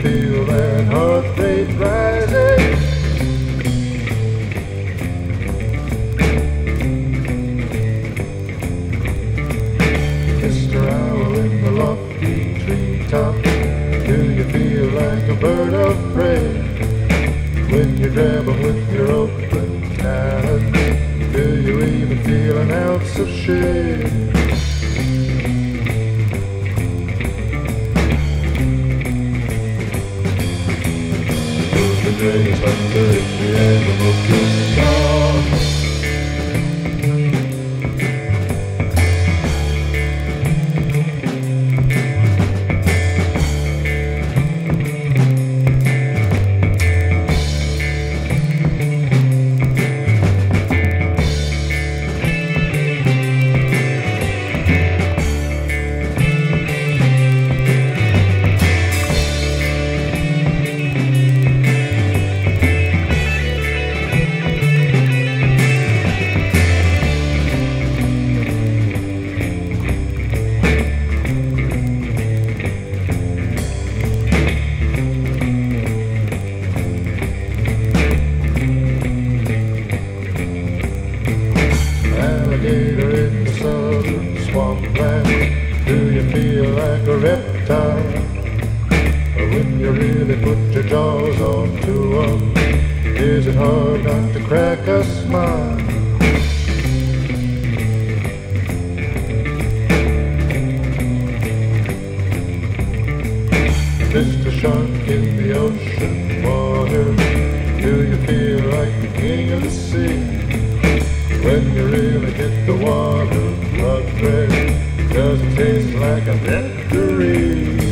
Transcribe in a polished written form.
feel that heart rate rising? Mr. Owl in the lofty treetop, do you feel like a bird of prey? When you grab 'em with your open talons, do you even feel an ounce of shame? The greatest thunder in the animal kingdom. Alligator in the southern swampland, do you feel like a reptile? Or when you really put your jaws onto 'em, is it hard not to crack a smile? Mr. Shark in the ocean water, do you feel like the king of the sea? When you really get the water blood red, does it taste like a victory?